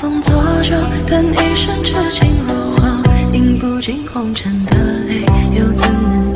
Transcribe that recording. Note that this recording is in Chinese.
风作酒，但一生痴情如火，饮不尽红尘的泪，又怎能